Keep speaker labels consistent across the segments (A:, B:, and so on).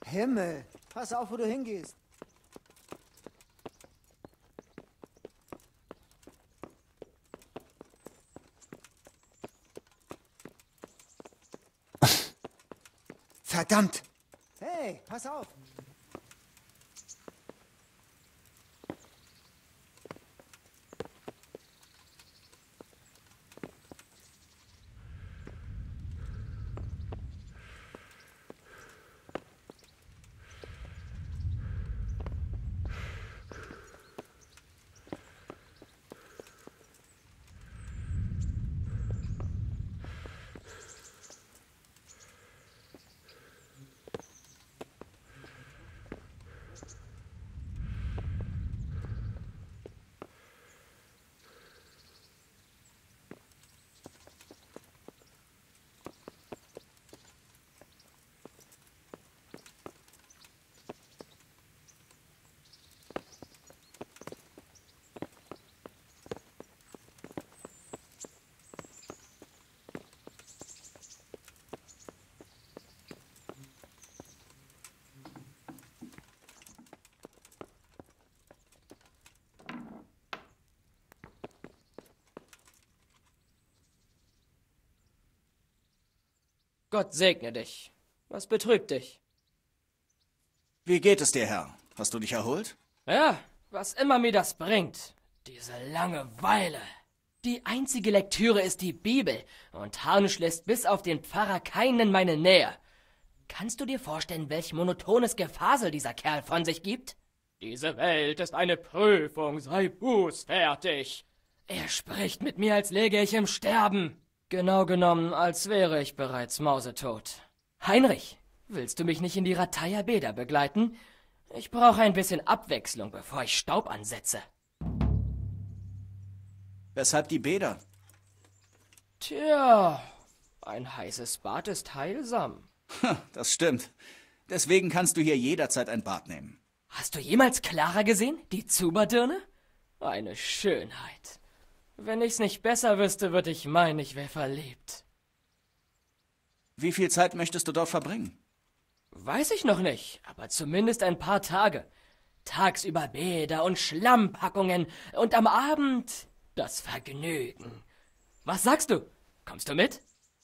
A: Himmel, pass auf, wo du hingehst.
B: Verdammt!
A: Hey, pass auf.
C: Gott segne dich. Was betrübt dich?
B: Wie geht es dir, Herr? Hast du dich erholt?
C: Ja, was immer mir das bringt. Diese Langeweile. Die einzige Lektüre ist die Bibel und Harnisch lässt bis auf den Pfarrer keinen in meine Nähe. Kannst du dir vorstellen, welch monotones Gefasel dieser Kerl von sich gibt? Diese Welt ist eine Prüfung, sei bußfertig. Er spricht mit mir, als läge ich im Sterben. Genau genommen, als wäre ich bereits mausetot. Heinrich, willst du mich nicht in die Rataja Beda begleiten? Ich brauche ein bisschen Abwechslung, bevor ich Staub ansetze.
B: Weshalb die Bäder?
C: Tja, ein heißes Bad ist heilsam.
B: Das stimmt. Deswegen kannst du hier jederzeit ein Bad nehmen.
C: Hast du jemals Clara gesehen, die Zuberdirne? Eine Schönheit. Wenn ich's nicht besser wüsste, würde ich meinen, ich wäre verliebt.
B: Wie viel Zeit möchtest du dort verbringen?
C: Weiß ich noch nicht, aber zumindest ein paar Tage. Tagsüber Bäder und Schlammpackungen und am Abend das Vergnügen. Was sagst du? Kommst du mit?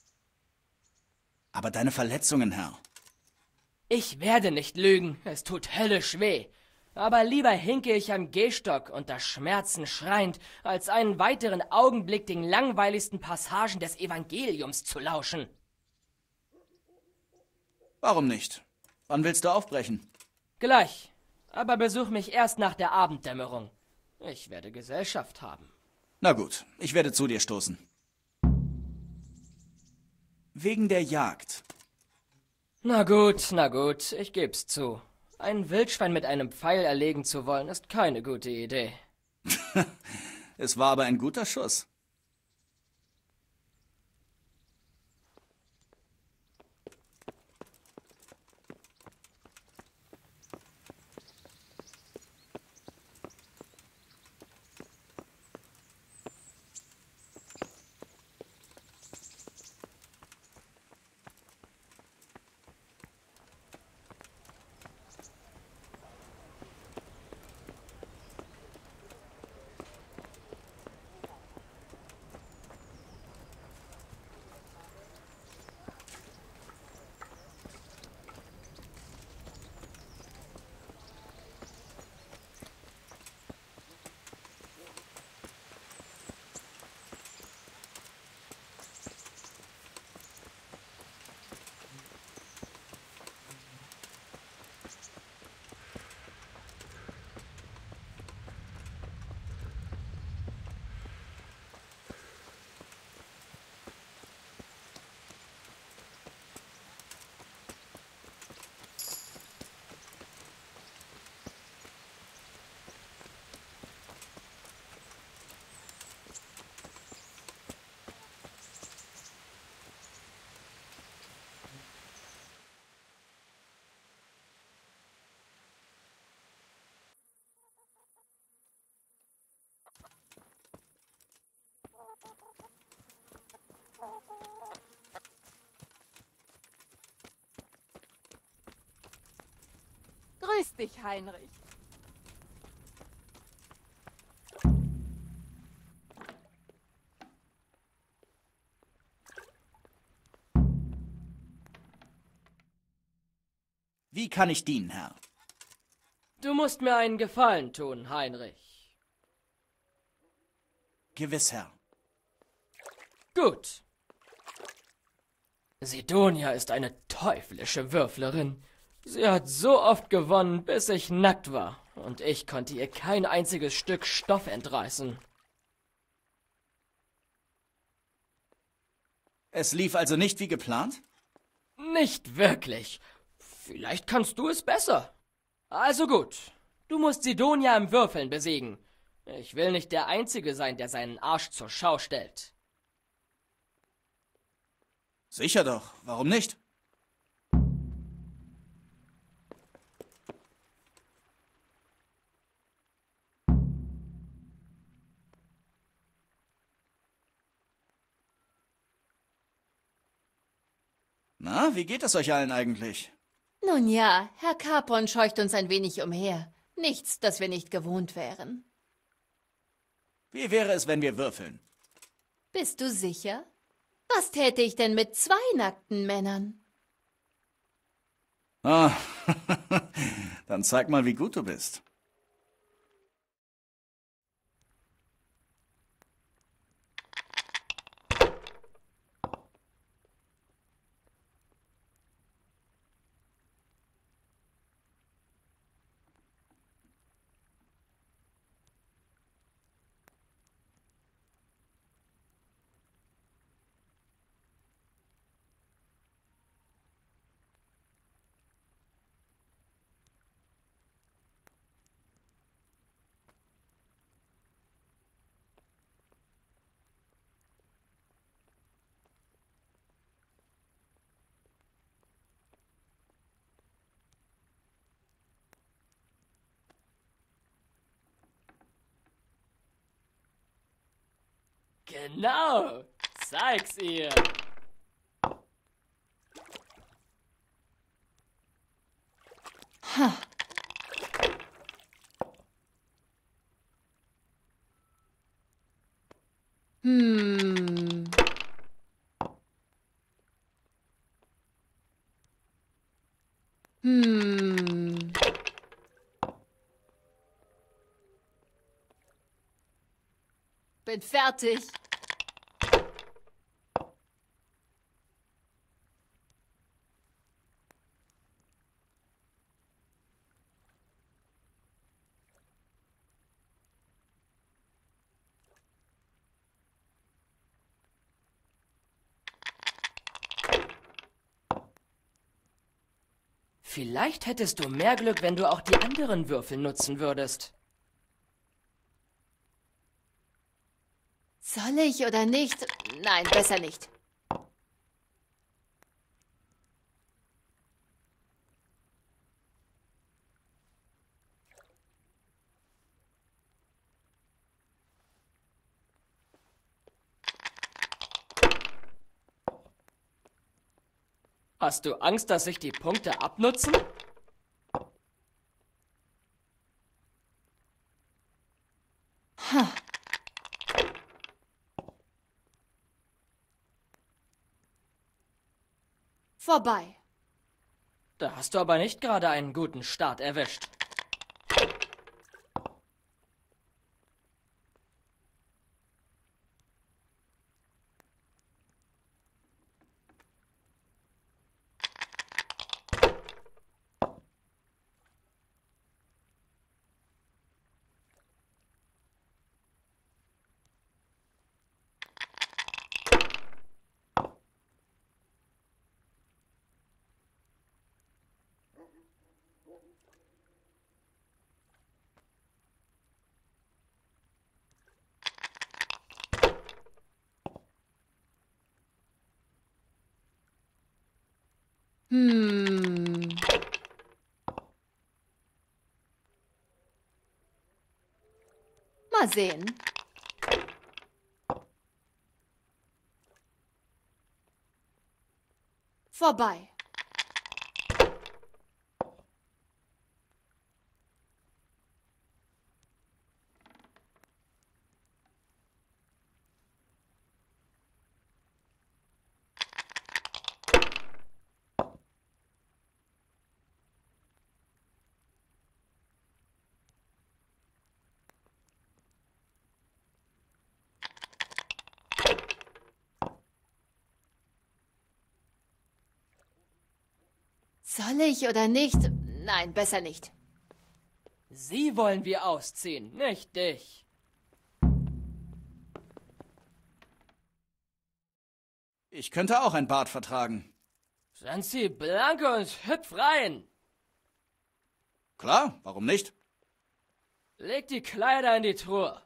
B: Aber deine Verletzungen, Herr.
C: Ich werde nicht lügen, es tut höllisch weh. Aber lieber hinke ich am Gehstock unter Schmerzen schreiend, als einen weiteren Augenblick den langweiligsten Passagen des Evangeliums zu lauschen.
B: Warum nicht? Wann willst du aufbrechen?
C: Gleich, aber besuch mich erst nach der Abenddämmerung. Ich werde Gesellschaft haben.
B: Na gut, ich werde zu dir stoßen. Wegen der Jagd.
C: Na gut, ich geb's zu. Ein Wildschwein mit einem Pfeil erlegen zu wollen, ist keine gute Idee.
B: Es war aber ein guter Schuss.
D: Grüß dich, Heinrich.
B: Wie kann ich dienen, Herr?
C: Du musst mir einen Gefallen tun, Heinrich.
B: Gewiss, Herr.
C: Gut. Sidonia ist eine teuflische Würflerin. Sie hat so oft gewonnen, bis ich nackt war, und ich konnte ihr kein einziges Stück Stoff entreißen.
B: Es lief also nicht wie geplant?
C: Nicht wirklich. Vielleicht kannst du es besser. Also gut, du musst Sidonia im Würfeln besiegen. Ich will nicht der Einzige sein, der seinen Arsch zur Schau stellt.
B: Sicher doch, warum nicht? Na, wie geht es euch allen eigentlich?
E: Nun ja, Herr Capron scheucht uns ein wenig umher. Nichts, das wir nicht gewohnt wären.
B: Wie wäre es, wenn wir würfeln?
E: Bist du sicher? Was täte ich denn mit 2 nackten Männern?
B: Ah, dann zeig mal, wie gut du bist.
C: Genau, zeig's ihr.
E: Hm. Hm. Bin fertig.
C: Vielleicht hättest du mehr Glück, wenn du auch die anderen Würfel nutzen würdest.
E: Soll ich oder nicht? Nein, besser nicht.
C: Hast du Angst, dass sich die Punkte abnutzen?
E: Vorbei.
C: Da hast du aber nicht gerade einen guten Start erwischt.
E: Hm. Mal sehen. Vorbei. Soll ich oder nicht? Nein, besser nicht.
C: Sie wollen wir ausziehen, nicht dich.
B: Ich könnte auch ein Bart vertragen.
C: Sind Sie blank und hüpf rein.
B: Klar, warum nicht?
C: Leg die Kleider in die Truhe.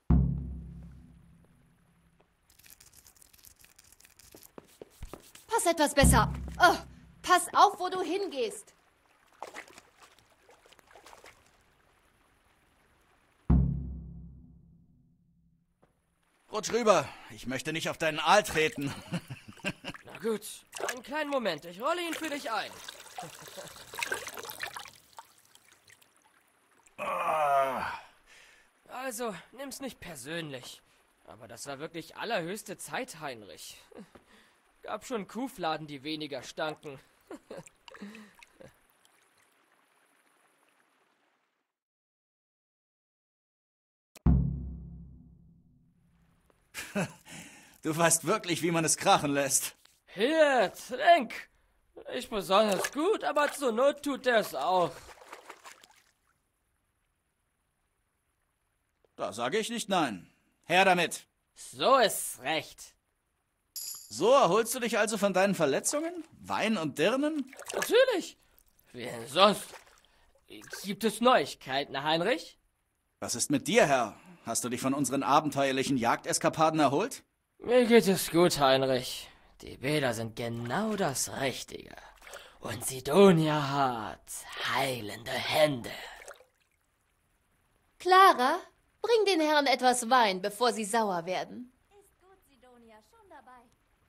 E: Pass etwas besser. Oh, pass auf, wo du hingehst.
B: Rutsch rüber. Ich möchte nicht auf deinen Aal treten.
C: Na gut, einen kleinen Moment. Ich rolle ihn für dich ein. Also, nimm's nicht persönlich. Aber das war wirklich allerhöchste Zeit, Heinrich. Gab schon Kuhfladen, die weniger stanken.
B: Du weißt wirklich, wie man es krachen lässt.
C: Hier, trink! Nicht besonders gut, aber zur Not tut er es auch.
B: Da sage ich nicht nein. Her damit.
C: So ist's recht.
B: So erholst du dich also von deinen Verletzungen? Wein und Dirnen?
C: Natürlich. Wie denn sonst? Gibt es Neuigkeiten, Heinrich?
B: Was ist mit dir, Herr? Hast du dich von unseren abenteuerlichen Jagdeskapaden erholt?
C: Mir geht es gut, Heinrich. Die Bäder sind genau das Richtige. Und Sidonia hat heilende Hände.
E: Clara, bring den Herren etwas Wein, bevor sie sauer werden.
D: Ist gut, Sidonia, schon dabei.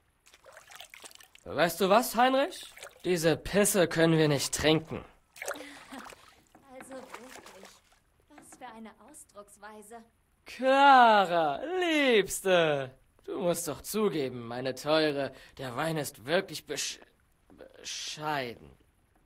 C: Weißt du was, Heinrich? Diese Pisse können wir nicht trinken.
D: Also wirklich, was für eine Ausdrucksweise.
C: Clara, Liebste. Du musst doch zugeben, meine Teure, der Wein ist wirklich bescheiden.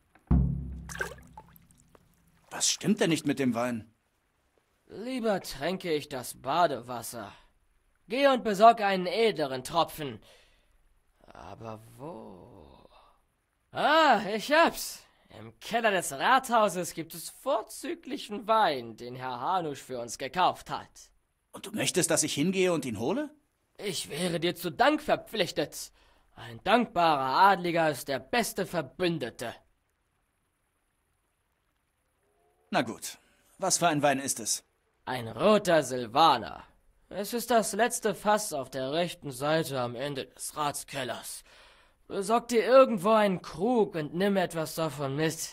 B: Was stimmt denn nicht mit dem Wein?
C: Lieber tränke ich das Badewasser. Geh und besorg einen edleren Tropfen. Aber wo? Ah, ich hab's. Im Keller des Rathauses gibt es vorzüglichen Wein, den Herr Hanusch für uns gekauft hat.
B: Und du möchtest, dass ich hingehe und ihn hole?
C: Ich wäre dir zu Dank verpflichtet. Ein dankbarer Adliger ist der beste Verbündete.
B: Na gut. Was für ein Wein ist es?
C: Ein roter Silvaner. Es ist das letzte Fass auf der rechten Seite am Ende des Ratskellers. Besorg dir irgendwo einen Krug und nimm etwas davon mit.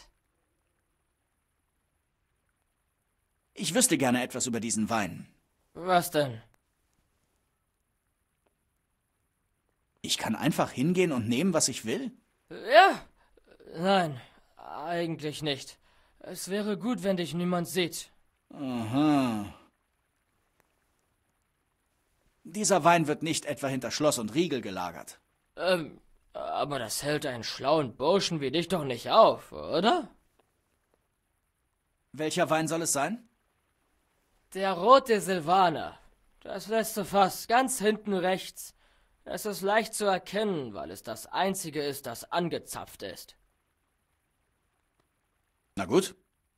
B: Ich wüsste gerne etwas über diesen Wein.
C: Was denn?
B: Ich kann einfach hingehen und nehmen, was ich will?
C: Ja? Nein, eigentlich nicht. Es wäre gut, wenn dich niemand sieht.
B: Aha. Dieser Wein wird nicht etwa hinter Schloss und Riegel gelagert.
C: Aber das hält einen schlauen Burschen wie dich doch nicht auf, oder?
B: Welcher Wein soll es sein?
C: Der rote Silvaner. Das letzte Fass, ganz hinten rechts. Es ist leicht zu erkennen, weil es das einzige ist, das angezapft ist.
B: Na gut.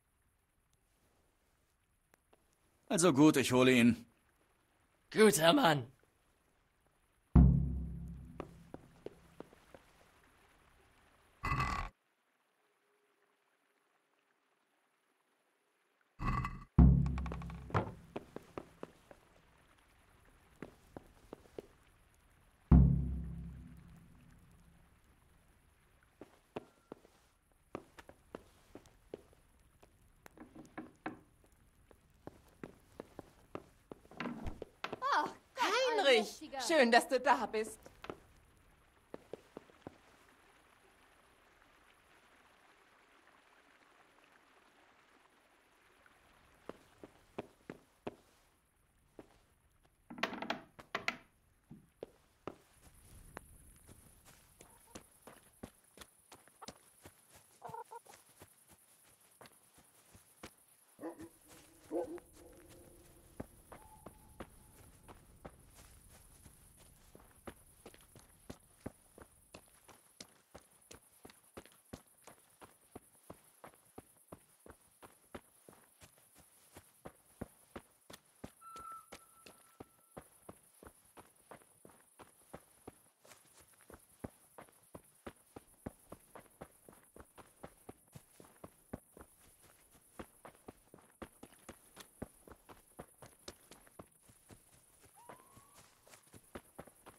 B: Also gut, ich hole ihn.
C: Guter Mann.
F: Heinrich, schön, dass du da bist.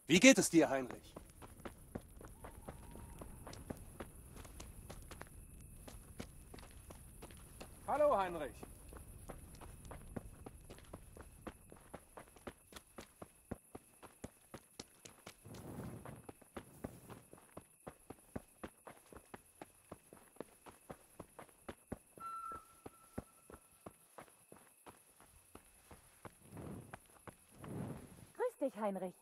G: Wie geht es dir, Heinrich? Hallo, Heinrich.
H: Grüß dich, Heinrich.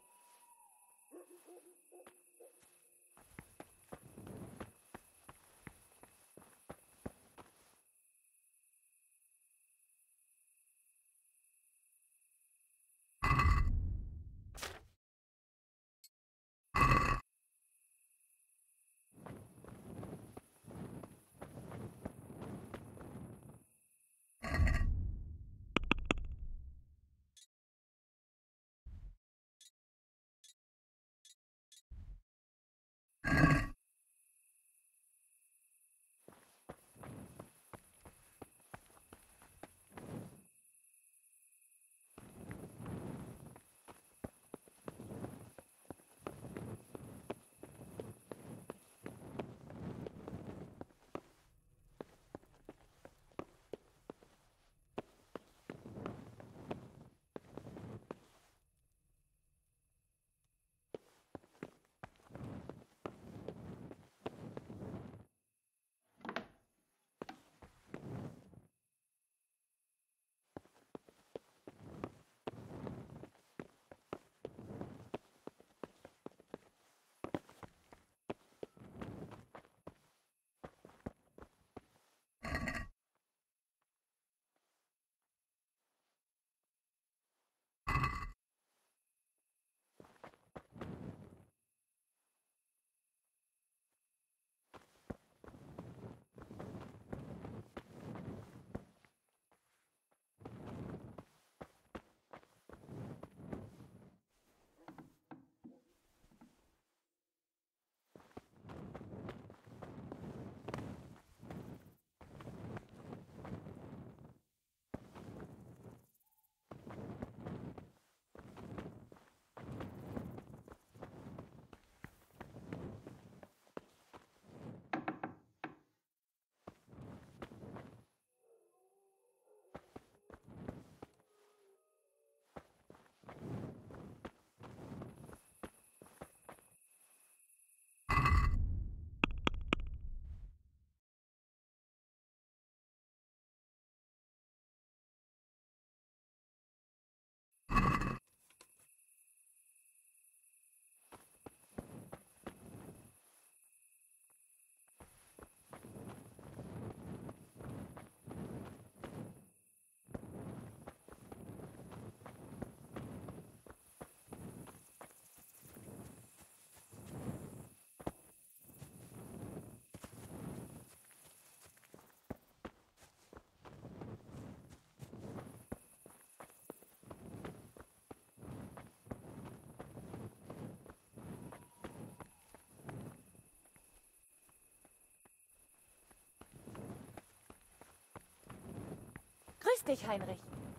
H: Grüß dich, Heinrich.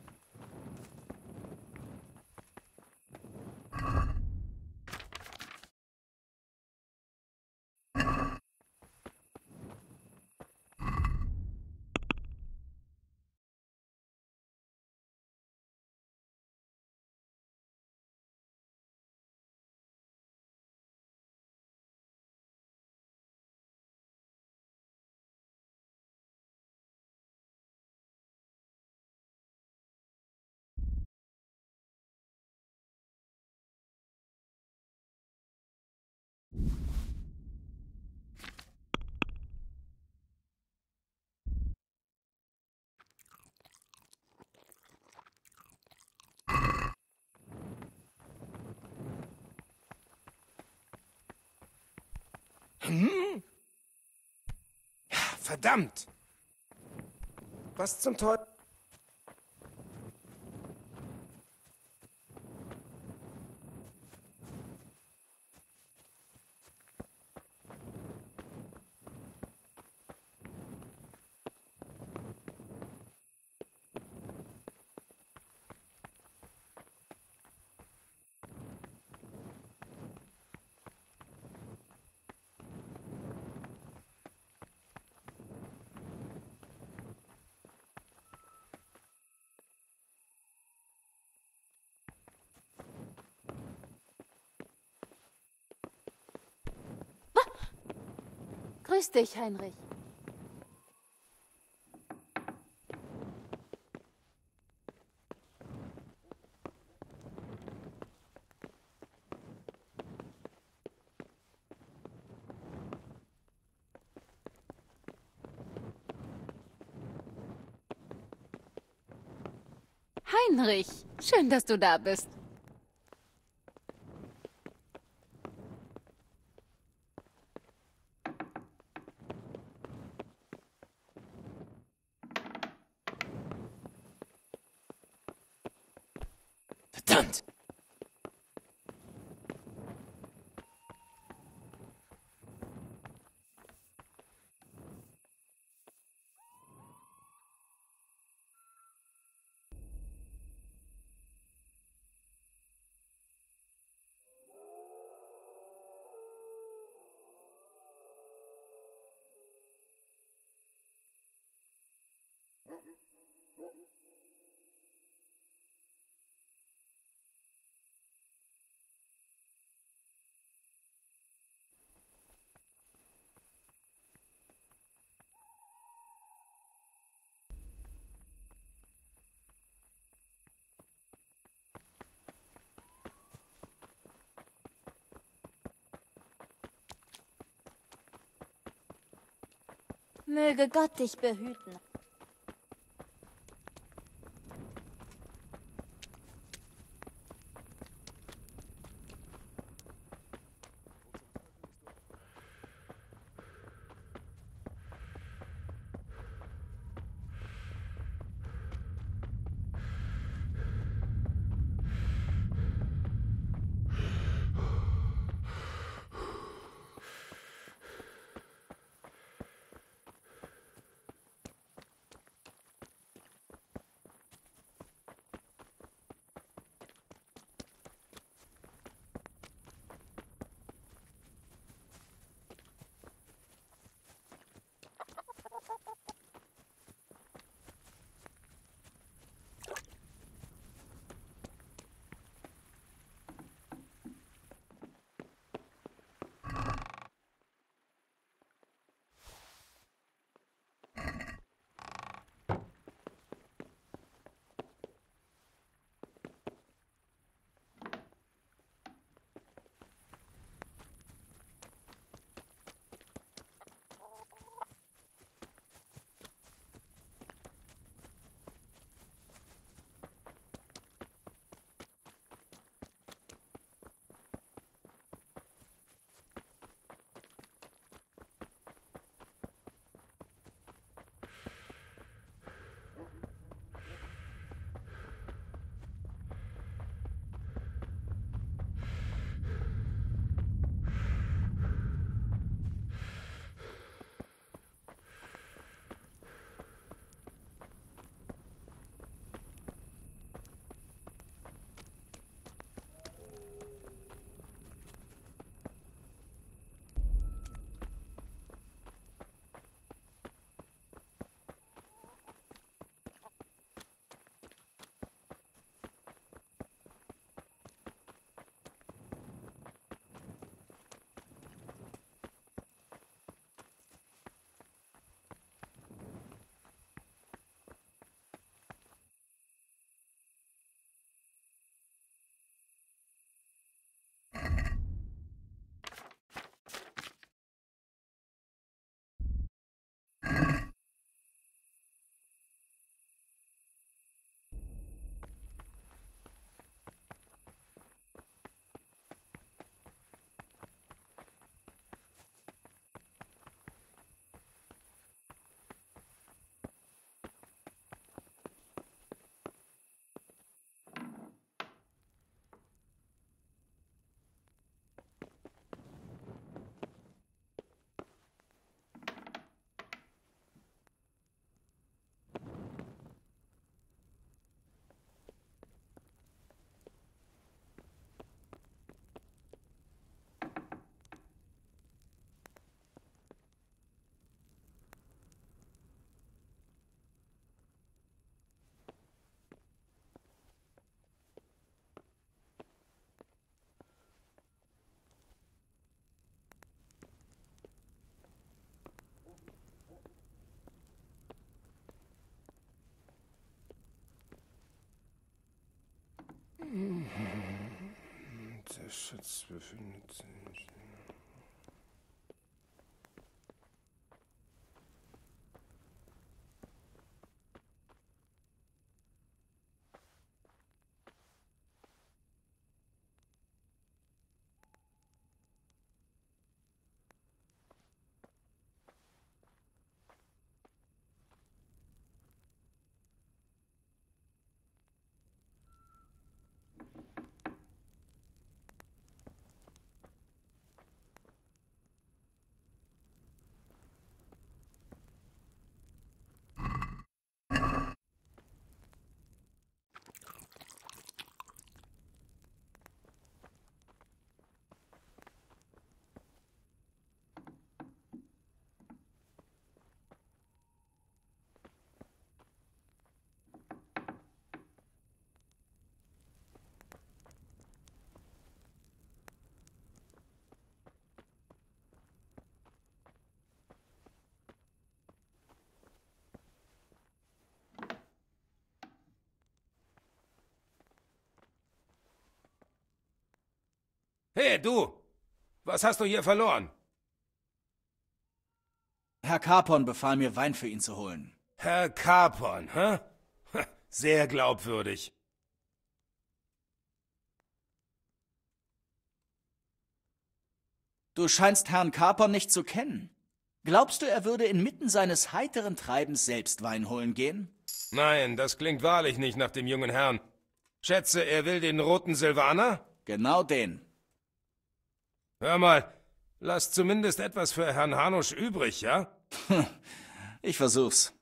G: Ja, verdammt! Was zum Teufel?
H: Grüß dich, Heinrich. Heinrich, schön, dass du da bist.
B: Verdammt!
D: Möge Gott dich behüten.
G: Der Schatz befindet sich. Hey, du! Was hast du hier verloren?
B: Herr Capon befahl mir, Wein für ihn zu holen.
G: Herr Capon, hä? Sehr glaubwürdig.
B: Du scheinst Herrn Capon nicht zu kennen. Glaubst du, er würde inmitten seines heiteren Treibens selbst Wein holen gehen?
G: Nein, das klingt wahrlich nicht nach dem jungen Herrn. Schätze, er will den roten Silvaner?
B: Genau den.
G: Hör mal, lass zumindest etwas für Herrn Hanusch übrig, ja?
B: Ich versuch's.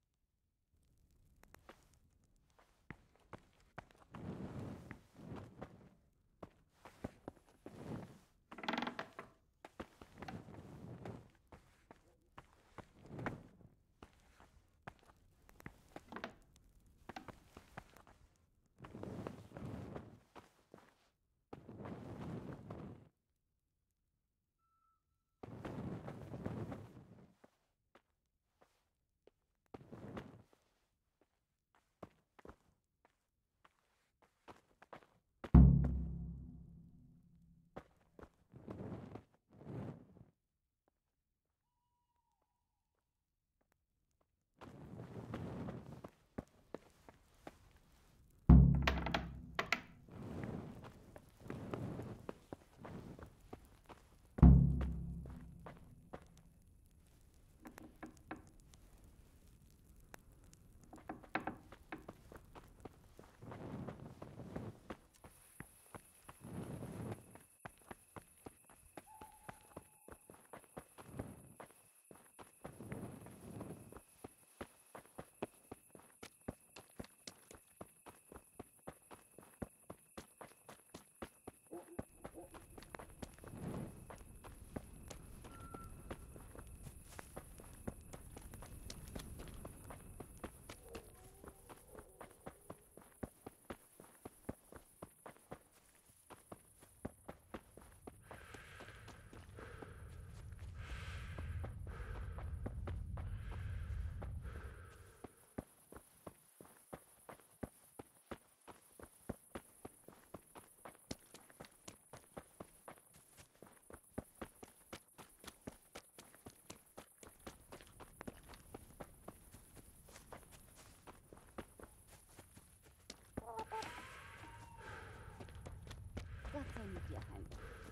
H: Gott sei mit dir, Heinrich.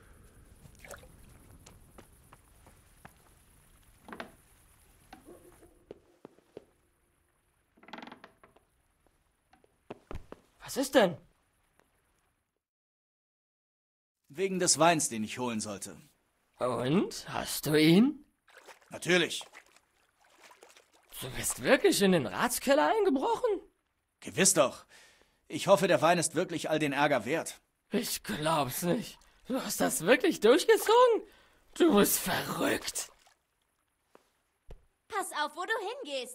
C: Was ist denn?
B: Wegen des Weins, den ich holen sollte.
C: Und? Hast du ihn?
B: Natürlich.
C: Du bist wirklich in den Ratskeller eingebrochen?
B: Gewiss doch. Ich hoffe, der Wein ist wirklich all den Ärger wert.
C: Ich glaub's nicht. Du hast das wirklich durchgezogen? Du bist verrückt.
D: Pass auf, wo du hingehst.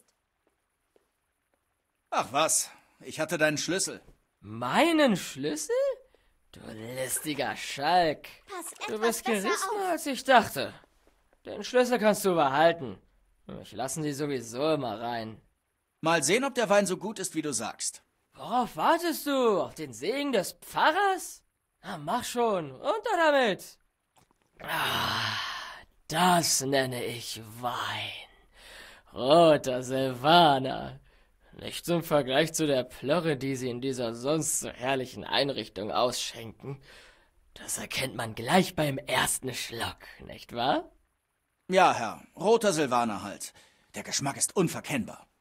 B: Ach was, ich hatte deinen Schlüssel.
C: Meinen Schlüssel? Du listiger Schalk.
D: Pass
C: Du
D: etwas
C: bist
D: besser
C: gerissener,
D: auf.
C: als ich dachte. Den Schlüssel kannst du behalten. Mich lassen sie sowieso immer rein.
B: Mal sehen, ob der Wein so gut ist, wie du sagst.
C: Worauf wartest du? Auf den Segen des Pfarrers? Na, mach schon, runter damit. Ah, das nenne ich Wein. Roter Silvaner. Nicht zum Vergleich zu der Plörre, die sie in dieser sonst so herrlichen Einrichtung ausschenken. Das erkennt man gleich beim ersten Schluck, nicht wahr?
B: Ja, Herr, roter Silvaner halt. Der Geschmack ist unverkennbar.